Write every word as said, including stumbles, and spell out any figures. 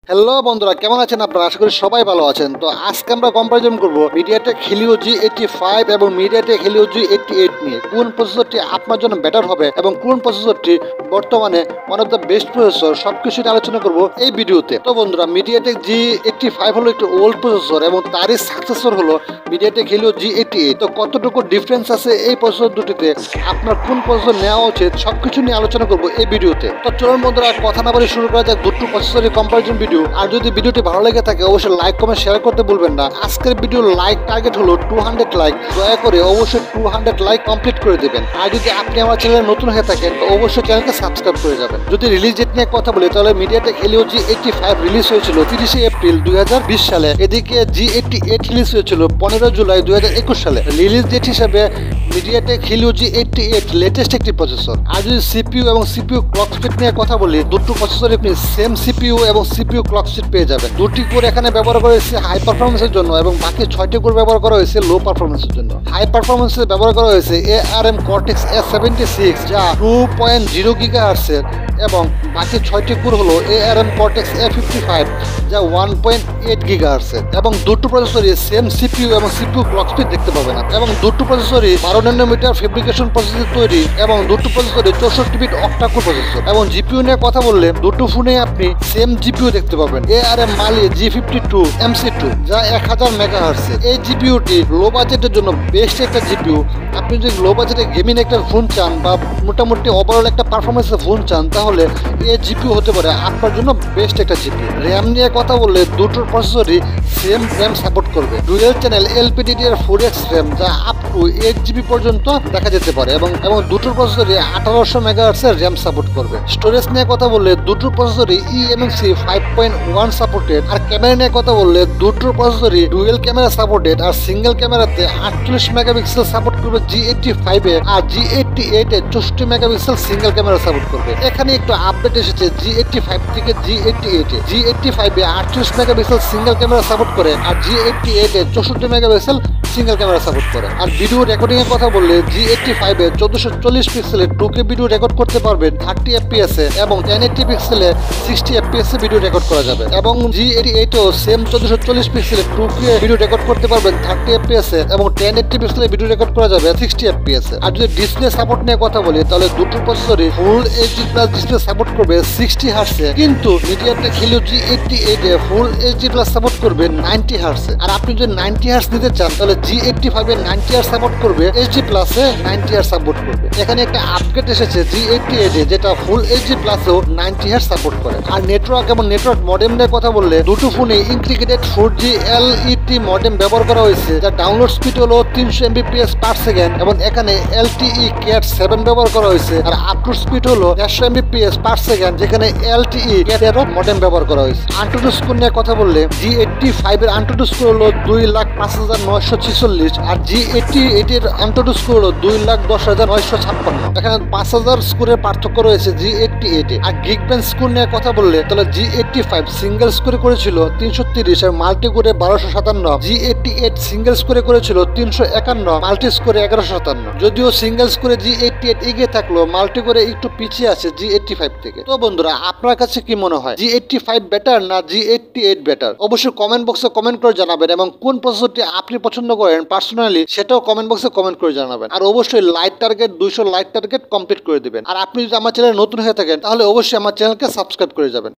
Hello বন্ধুরা, কেমন আছেন আপনারা? আশা করি সবাই ভালো আছেন। তো আজকে আমরা কম্পারিজন করব MediaTek Helio G eighty five এবং MediaTek Helio G eighty eight নিয়ে। কোন প্রসেসরটি আপনার জন্য বেটার হবে এবং কোন প্রসেসরটি বর্তমানে one of the best processor, সবকিছু নিয়ে আলোচনা করব এই ভিডিওতে। তো বন্ধুরা, MediaTek জি এইটটি ফাইভ হলো একটি ওল্ড প্রসেসর এবং তারই সাকসেসর হলো MediaTek Helio G eighty eight. তো কতটুকু ডিফারেন্স আছে এই প্রসেসর দুটিতে, আপনার কোন প্রসেসর নেওয়া উচিত, সবকিছু নিয়ে আলোচনা করব এই ভিডিওতে। তো চলুন বন্ধুরা, কথা না বলে শুরু করা যাক দুটো প্রসেসরের কম্পারিজন ভিডিও। আর যদি ভিডিওটি ভালো লেগে থাকে অবশ্যই লাইক কমেন্ট শেয়ার করতে ভুলবেন না। আজকের ভিডিওর লাইক টার্গেট হলো টু হান্ড্রেড লাইক। দয়া করে অবশ্যই টু হান্ড্রেড লাইক কমপ্লিট করে দেবেন। আর যদি আপনি আমার চ্যানেলে নতুন হয়ে থাকেন তো অবশ্যই চ্যানেলকে সাবস্ক্রাইব করে যাবেন। যদি রিলিজ ডেট নিয়ে কথা বলি তাহলে MediaTek Helio G eighty five release হয়েছিল তিরিশে এপ্রিল দুই হাজার বিশ সালে। এদিকে জি এইটটি এইট রিলিজ হয়েছিল পনেরো জুলাই দুই হাজার একুশ সালে। রিলিজ ডেট হিসেবে MediaTek Helio G eighty eight latest একটি প্রসেসর। আর যদি সিপিইউ এবং সিপিইউ ক্লক স্পিড নিয়ে কথা বলি, দুটো প্রসেসরে আপনি সেম সিপিইউ এবং সিপিইউ ক্লক স্পিড পেয়ে যাবেন। দুটি কোর এখানে ব্যবহার করা হয়েছে হাই পারফরমেন্সের জন্য এবং বাকি ছয়টি কোর ব্যবহার করা হয়েছে লো পারফরমেন্সের জন্য। হাই পারফরমেন্সে ব্যবহার করা হয়েছে A R M Cortex A seventy six যা টু পয়েন্ট জিরো গিগাহার্টজের এবং বাকি ছয়টি কোর হলো A R M Cortex A fifty five যা ওয়ান পয়েন্ট এইট গিগাহার্টজের। এবং দুটো প্রসেসরই সেম সিপিইউ এবং সিপিইউ ক্লক স্পিড দেখতে পাবেন এবং দুটো প্রসেসরই বারো ন্যানোমিটার ফেব্রিকেশন প্রসেসর তৈরি এবং দুটো প্রসেসরই চৌষট্টি বিট অক্টা কোর প্রসেসর। এবং জিপিইউ নিয়ে কথা বললে দুটো ফোনে আপনি সেম জিপিইউ দেখতে পাবেন A R M Mali G fifty two M C two যা এক হাজার মেগাহার্টজের। এই জিপিইউটি লো বাজেটের জন্য বেস্ট একটা জিপিইউ। আপনি যদি লো বাজেটে গেমিং একটা ফোন চান বা মোটামুটি ওভারঅল একটা পারফরমেন্সের ফোন চান তাহলে এই জিপিইউ হতে পারে আপনার জন্য বেস্ট একটা জিপিইউ। র্যাম নিয়ে কথা বললে দুটোর প্রসেসরই সেম র্যাম সাপোর্ট করবে। Dual channel LPDDR four X RAM যা আপ টু এইট জিবি পর্যন্ত দেখা যেতে পারে এবং এবং দুটোর প্রসেসরই আঠারোশো মেগাহার্টজের র্যাম সাপোর্ট করবে। স্টোরেজ নিয়ে কথা বললে দুটোর প্রসেসরই E M M C five point one supported. আর ক্যামেরা নিয়ে কথা বললে দুটোর প্রসেসরই ডুয়েল ক্যামেরা সাপোর্টেড আর সিঙ্গেল ক্যামেরাতে আটচল্লিশ মেগাপিক্সেল সাপোর্ট করবে জি এইটটি ফাইভ এ আর জি এইটটি এইট এ চৌষট্টি মেগাপিক্সেল সিঙ্গেল ক্যামেরা সাপোর্ট করবে। এখানে একটু আপডেট এসেছে জি এইটটি ফাইভ থেকে জি এইটটি এইট এ। জি এইটটি ফাইভ এ আটচল্লিশ মেগাপিক্সেল সিঙ্গেল ক্যামেরা সাপোর্ট করে আর জি এইটটি এইট এ চৌষট্টি মেগাপিক্সেল সিঙ্গেল ক্যামেরা সাপোর্ট করে। আর ভিডিও রেকর্ডিং এর কথা বললে জি এইটটি ফাইভ এ চোদ্দশো চল্লিশ পিক্সেলে টু কে ভিডিও রেকর্ড করতে পারবেন থার্টি এফপিএস এ এবং টেন এইটটি পিক্সেলে সিক্সটি এফপিএস এ ভিডিও রেকর্ড করা যাবে। এবং জি এইটটি এইট ও সেম চোদ্দশো চল্লিশ পিক্সেলে টু কে ভিডিও রেকর্ড করতে পারবেন থার্টি এফপিএস এ এবং টেন এইটটি পিক্সেলে ভিডিও রেকর্ড করা যাবে সিক্সটি এফপিএস এ। আর যদি ডিসপ্লে সাপোর্ট নিয়ে কথা বলি তাহলে দুটো প্রসেসরই full HD plus display support করবে সিক্সটি হার্টজে, কিন্তু MediaTek Helio G eighty eight এ ফুল এইচডি প্লাস সাপোর্ট করবে নাইনটি হার্টজে। আর আপনি যদি নাইনটি হার্টজ নিতে চান তাহলে জি এইটটি ফাইভ এ নাইনটি হার্টজ সাপোর্ট করবে, এইচডি প্লাস এ নাইনটি হার্টজ সাপোর্ট করবে। এখানে একটা আপগ্রেড এসেছে জি এইটটি এইট এ যেটা ফুল এইচডি প্লাসেও নাইনটি হার্টজ সাপোর্ট করে। আর নেটওয়ার্ক এবং নেটওয়ার্ক মডেম নিয়ে কথা বললে দুটো ফোনে integrated four G L E T modem ব্যবহার করা হয়েছে যার ডাউনলোড স্পিড হলো তিনশো এমবিপিএস পার সেকেন্ড এবং এখানে এল টি ই ক্যাট সেভেন ব্যবহার করা হয়েছে। আর আপলোড স্পিড হলো একশো এমবিপিএস পার সেকেন্ড যেখানে এল টি ই ক্যাট এর মডেম ব্যবহার করা হয়েছে। আন্টুডু স্কোর নিয়ে কথা বললে জি এইটটি ফাইভ এর আন্টুডু স্কোর হলো দুই লাখ পাঁচ হাজার নয়শো ছিচল্লিশ আর জি এইটটি এইট এর আন্টুডু স্কোর হলো দুই লাখ দশ হাজার নয়শো ছাপ্পান্ন। এখানে পাঁচ হাজার স্কোরের পার্থক্য রয়েছে জি এইটটি এইট এ। আর গিগবেঞ্চ স্কোর নিয়ে কথা বললে তাহলে জি এইটটি ফাইভ সিঙ্গেল স্কোরে করেছিল তিনশো তিরিশ আর মাল্টি করে বারোশো সাতান্ন। জি এইটটি এইট সিঙ্গেল স্কোরে করেছিল তিনশো একান্ন, মাল্টি স্কোরে এগারোশো সাতান্ন। যদিও সিঙ্গেল স্কোরে জি এইটটি এইট এগিয়ে থাকলো, মাল্টি করে একটু পিছিয়ে আছে জি এইটটি ফাইভ থেকে। তো বন্ধুরা, আপনার কাছে কি মনে হয় জি এইটটি ফাইভ বেটার না জি এইটটি এইট বেটার? অবশ্যই কমেন্ট বক্সে কমেন্ট করে জানাবেন এবং কোন প্রসেসরটি আপনি পছন্দ করেন পার্সোনালি সেটাও কমেন্ট বক্সে কমেন্ট করে জানাবেন। আর অবশ্যই লাইক টার্গেট দুইশো লাইক টার্গেট কমপ্লিট করে দিবেন। আর আপনি যদি আমার চ্যানেলে নতুন হয়ে থাকেন তাহলে অবশ্যই আমার চ্যানেলকে সাবস্ক্রাইব করে যাবেন।